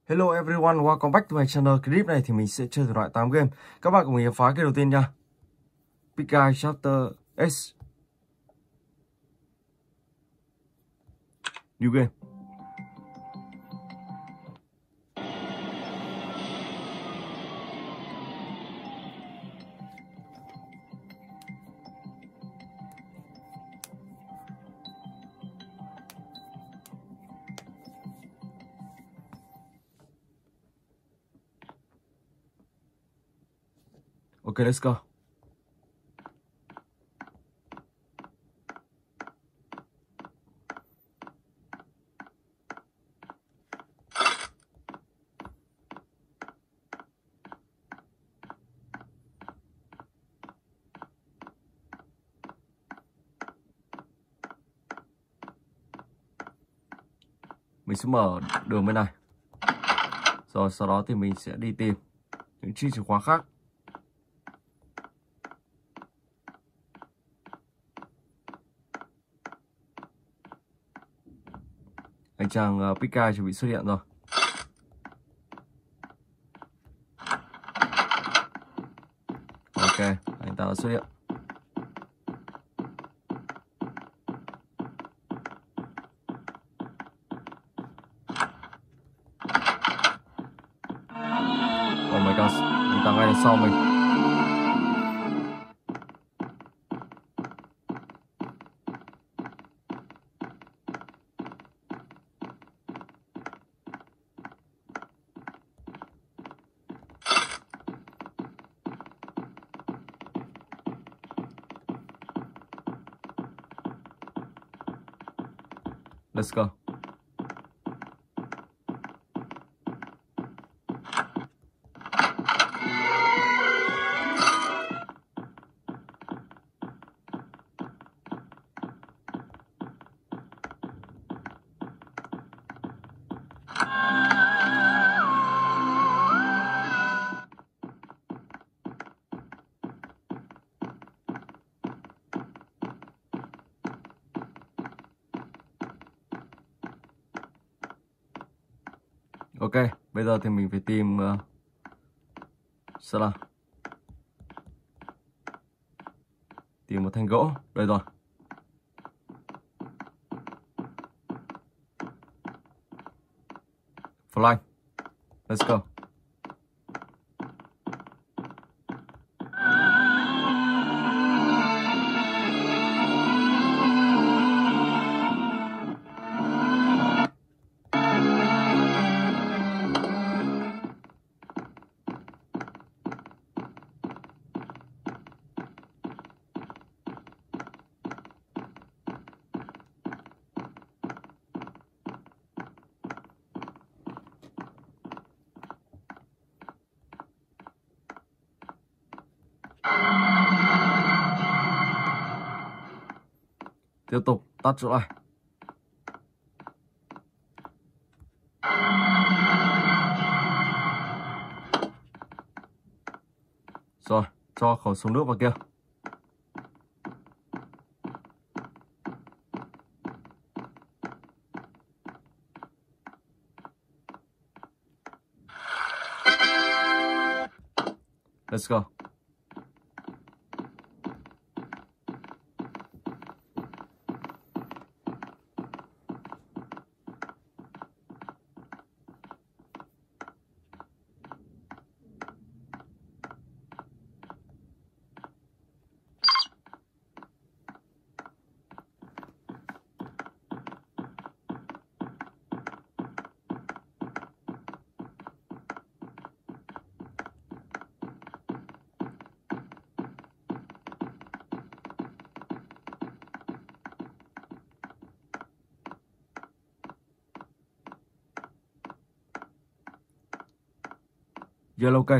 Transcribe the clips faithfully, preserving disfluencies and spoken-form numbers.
Hello everyone, welcome back to my channel. Clip này thì mình sẽ chơi thể loại tám game. Các bạn cùng mình phá cái đầu tiên nha. Big Guy Chapter S. New game. Okay, let's go. Mình sẽ mở đường bên này. Rồi sau đó thì mình sẽ đi tìm những chiếc chìa khóa khác. Anh chàng uh, Big Guy chuẩn bị xuất hiện rồi. Ok, anh ta đã xuất hiện. Oh my god, anh ta ngay đằng sau mình. Let's go. Ok, bây giờ thì mình phải tìm uh, sao nào? Tìm một thanh gỗ. Đây rồi. Fly. Let's go. Tiếp tục tắt chỗ này. Rồi, cho khẩu súng nước vào kia. Let's go. Yellow cây.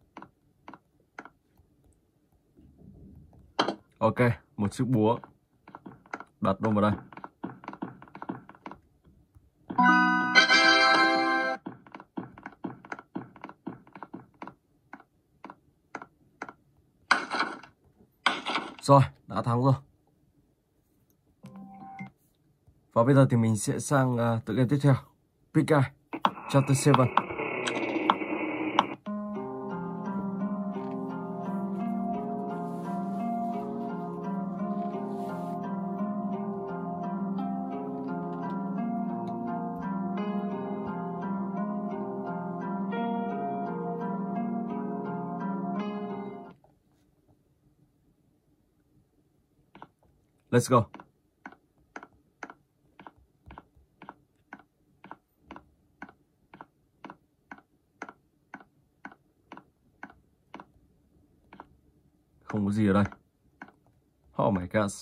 Ok, một chiếc búa. Đặt luôn vào đây. Rồi, đã thắng rồi. Và bây giờ thì mình sẽ sang uh, tựa game tiếp theo. Big Guy Chapter bảy. Let's go. Không có gì ở đây. Oh my god.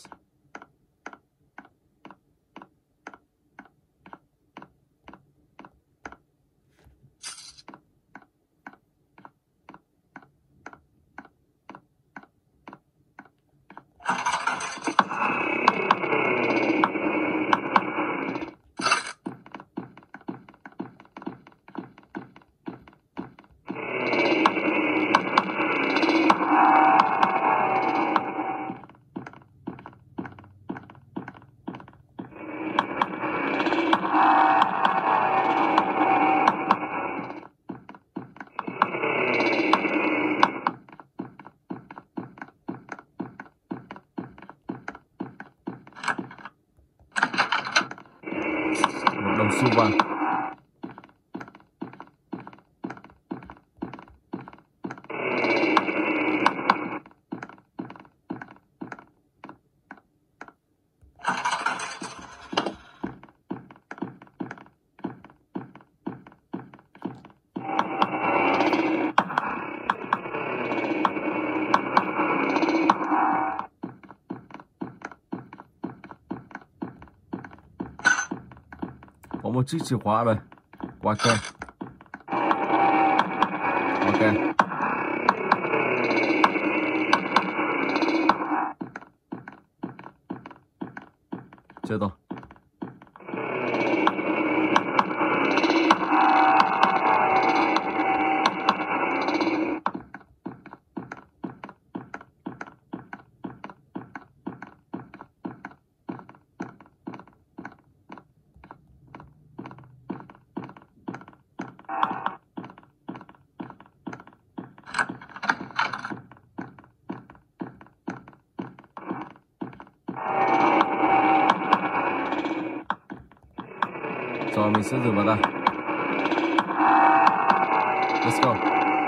Một đồng xu vàng. Có một chiếc chìa khóa ở đây. Qua kênh. Ok. Chết rồi. Rồi mình sẽ dừng vào đây. Let's go.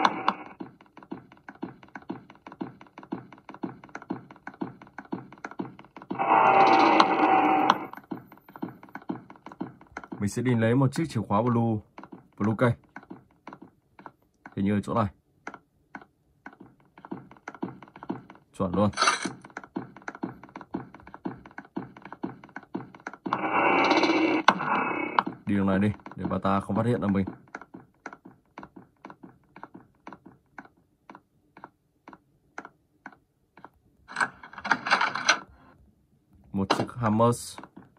Mình sẽ đi lấy một chiếc chìa khóa blue blue cây. Hình như ở chỗ này. Chuẩn luôn. Đi đường này đi, để bà ta không phát hiện ra mình. Một chiếc Hammers.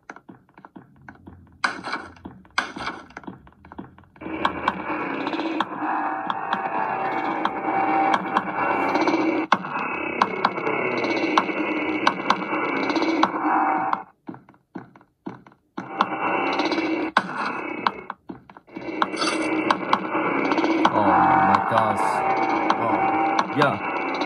Yeah.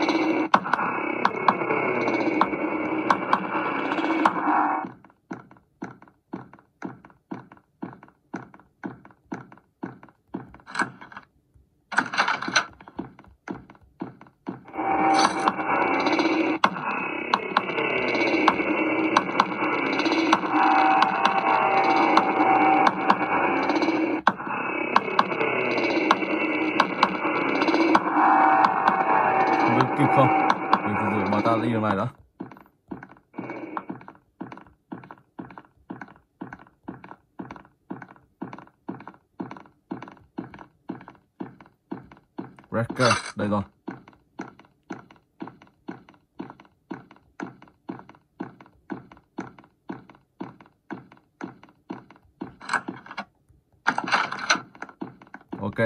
Kịp không? Mình thử dụ bà ta đi đường này đó. Wrecker, đây rồi. Ok.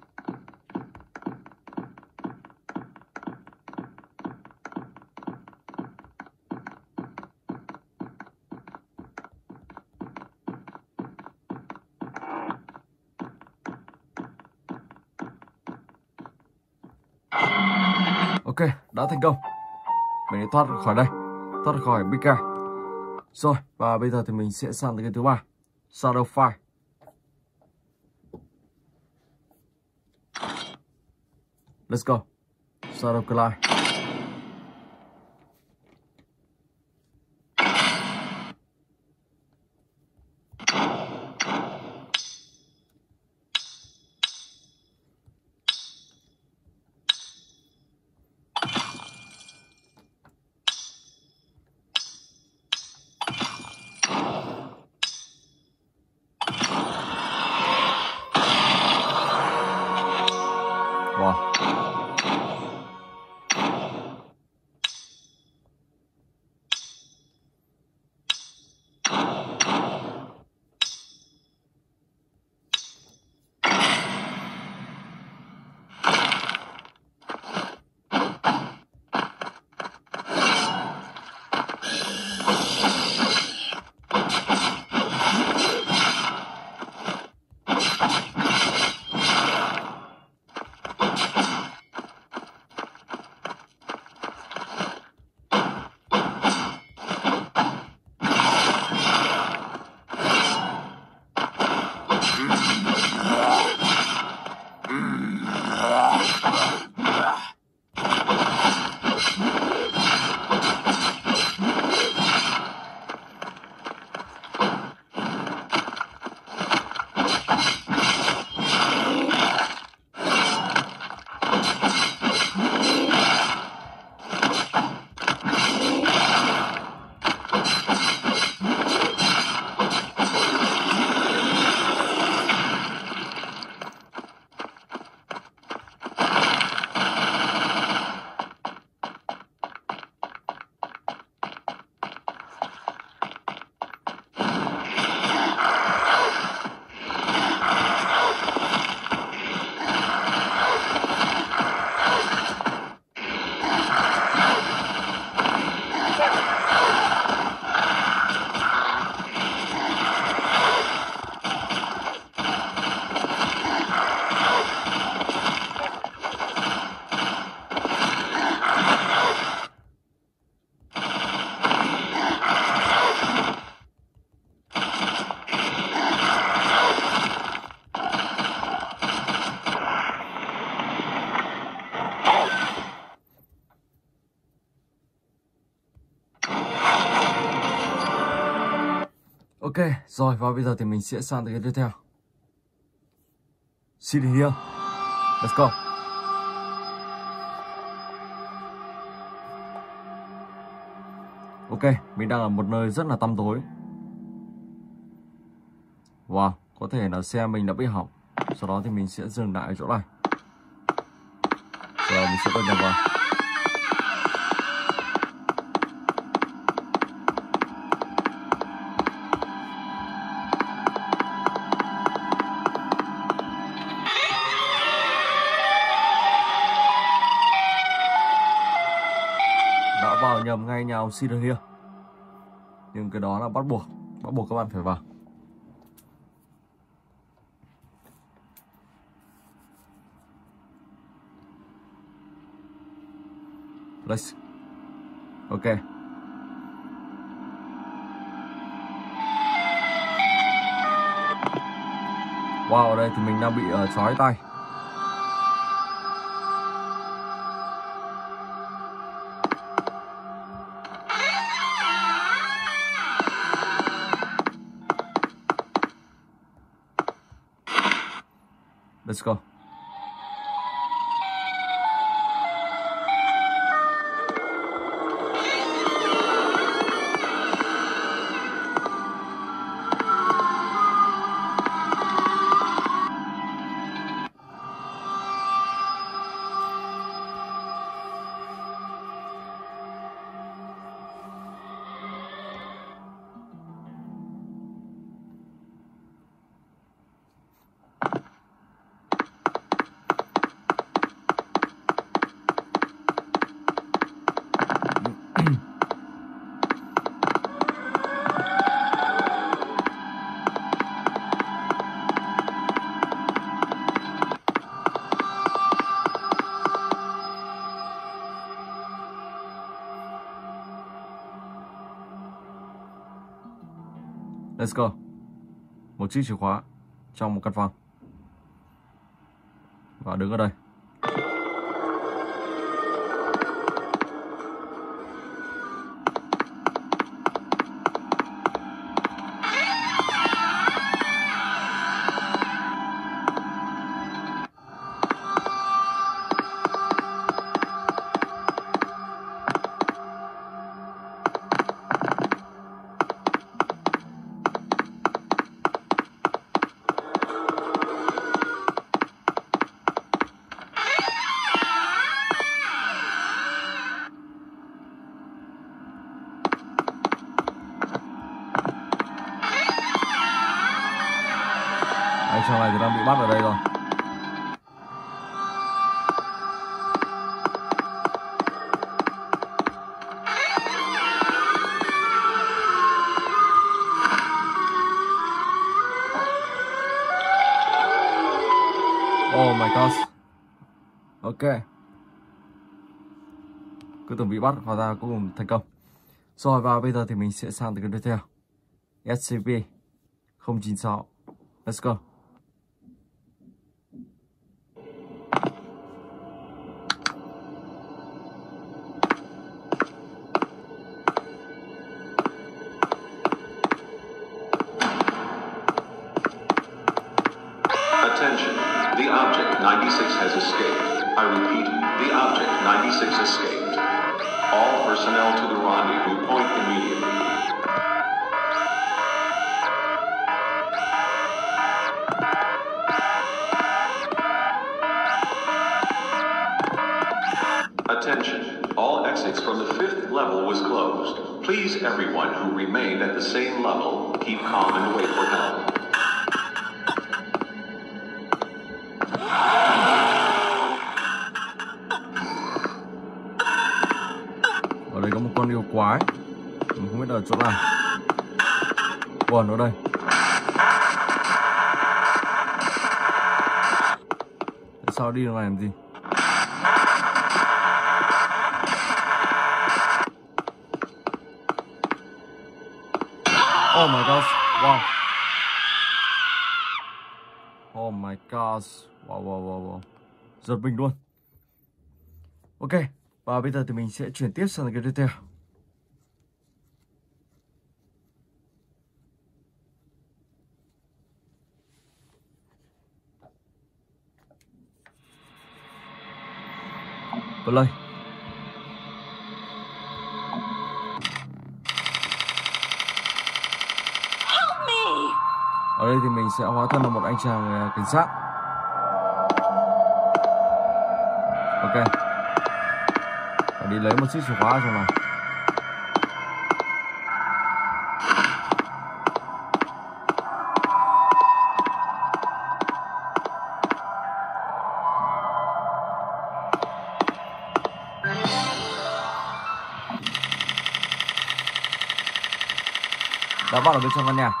Ok, đã thành công. Mình đã thoát khỏi đây, thoát khỏi Big Guy. Rồi, và bây giờ thì mình sẽ sang tới cái thứ ba, Shadow Fire. Let's go. Shadow Collide. Wow. Ok, rồi và bây giờ thì mình sẽ sang tới cái tiếp theo. City Hill. Let's go. Ok, mình đang ở một nơi rất là tăm tối. Wow, có thể là xe mình đã bị hỏng. Sau đó thì mình sẽ dừng lại ở chỗ này. Rồi mình sẽ đột nhập vào. Đã vào nhầm ngay nhà ông Cedar Hill. Nhưng cái đó là bắt buộc, bắt buộc các bạn phải vào. Let's. Ok. Wow, ở đây thì mình đang bị uh, trói tay. Let's go. Let's go. Một chiếc chìa khóa trong một căn phòng. Và đứng ở đây. Anh chàng này thì đang bị bắt ở đây rồi. Oh my god. Ok. Cứ tưởng bị bắt, hóa ra cuối cùng thành công. Rồi và bây giờ thì mình sẽ sang từ cái tiếp theo. S C P không chín sáu. Let's go. Attention, the object ninety-six has escaped. I repeat, the object ninety-six escaped. All personnel to the rendezvous point immediately. Attention, all exits from the fifth level was closed. Please, everyone who remained at the same level, keep calm and wait for help. Ở đây có một con yêu quái. Mình không biết ở chỗ nào. Còn ở đây. Tại sao đi đường này làm gì? Oh my god. Wow. Oh my god. Wow wow wow wow. Giật mình luôn. Ok. Và bây giờ thì mình sẽ chuyển tiếp sang cái tiếp theo. Play. Ở đây thì mình sẽ hóa thân là một anh chàng cảnh sát. Ok. Phải đi lấy một chiếc chìa khóa ở trong này. Đã bắt ở bên trong căn nhà.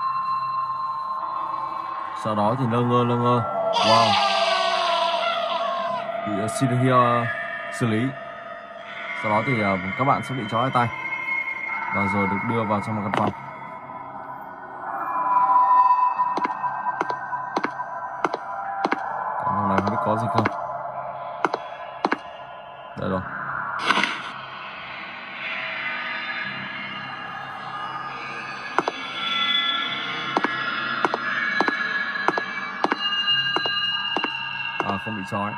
Sau đó thì lơ ngơ lơ ngơ. Wow. Bị uh, xin uh, xử lý. Sau đó thì uh, các bạn sẽ bị trói tay và rồi được đưa vào trong một căn phòng. Căn phòng này không biết có gì không. Đây rồi. À, không bị trói.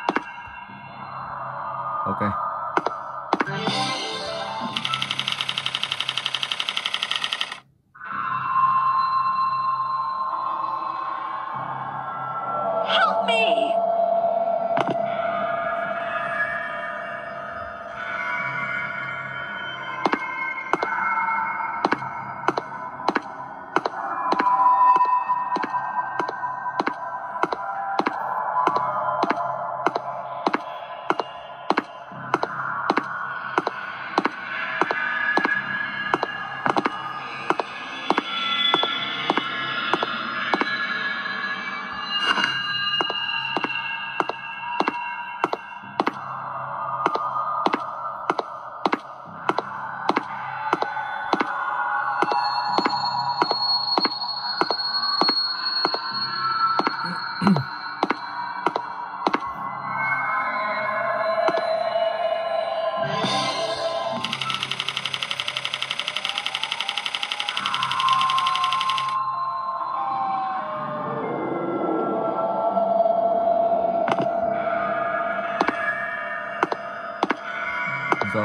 Ok. Help me.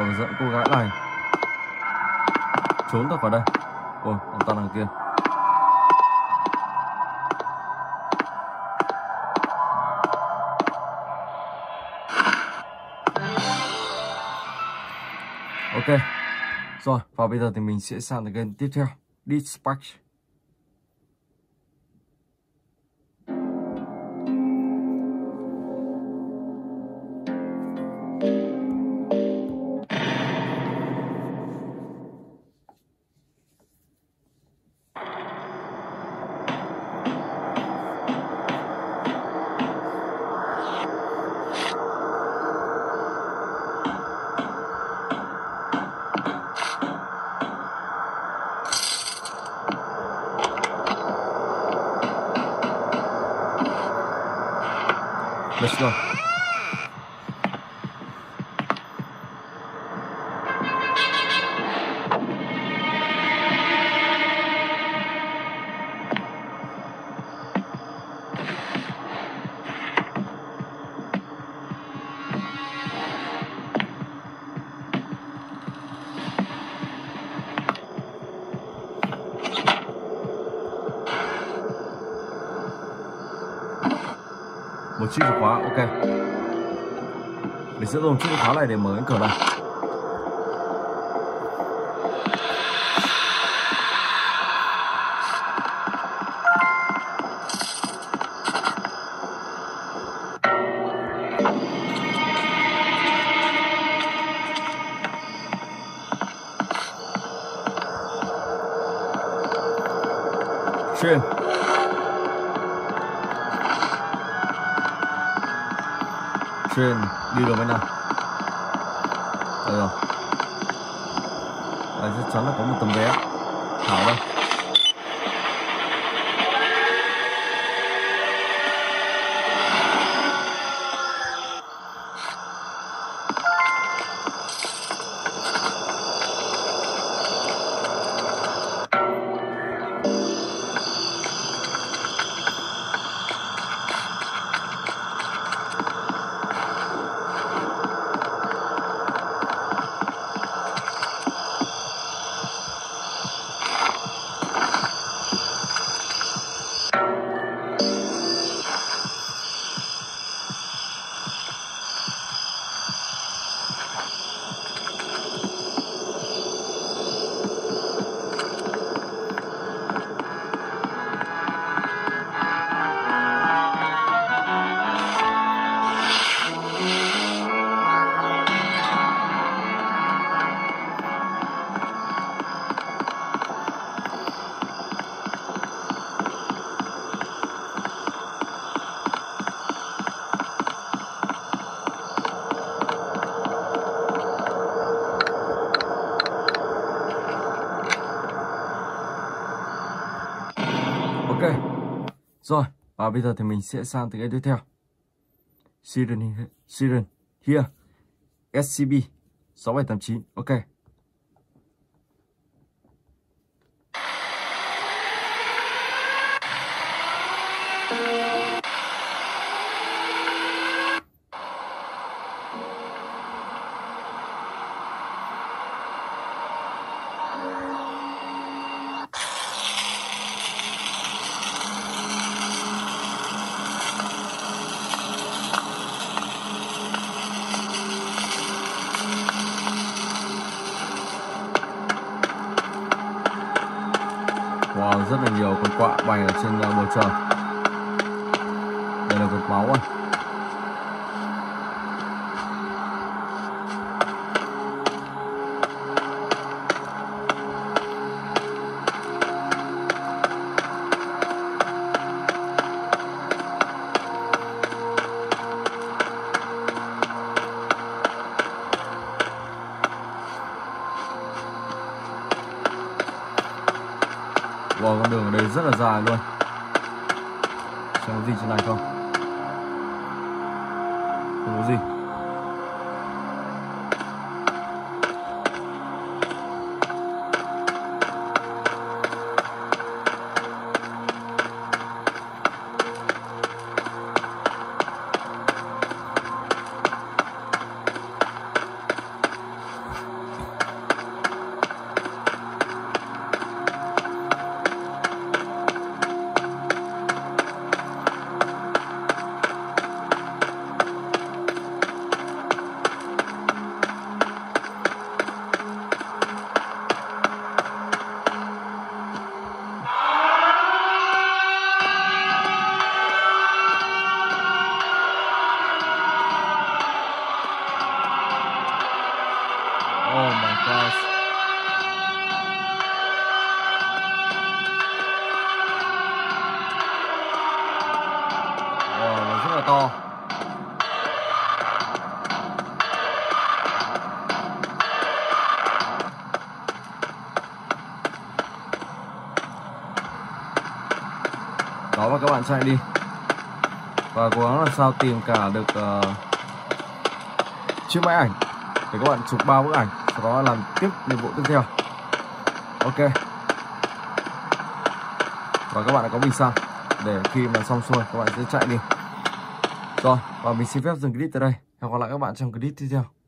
và dẫn cô gái này trốn ra khỏi đây. Ôi, ông ta đằng kia. Ok. Rồi, và bây giờ thì mình sẽ sang tới game tiếp theo. Dispatch. Let's go. Một chiếc chìa khóa, ok. Mình sẽ dùng chiếc chìa khóa này để mở cái cửa này. Chuyên. Chuyên đi được bên nào? Đây rồi. Đây chắc chắn là có một tấm vé. Thảo đây. Ok. Rồi, và bây giờ thì mình sẽ sang tới cái tiếp theo. Siren, Siren, here. ét xê bê sáu bảy tám chín, ok. Wow, rất là nhiều con quạ bay ở trên bầu trời. Đây là vật máu à. Wow, con đường ở đây rất là dài luôn. Xem có gì trên này không? Không có gì. to. Đó, và các bạn chạy đi và cố gắng làm sao tìm cả được uh, chiếc máy ảnh để các bạn chụp ba bức ảnh, sau đó làm tiếp nhiệm vụ tiếp theo. Ok, và các bạn đã có bình xăng để khi mà xong xuôi các bạn sẽ chạy đi. Rồi, và mình xin phép dừng clip tại đây. Hẹn gặp lại các bạn trong clip tiếp theo.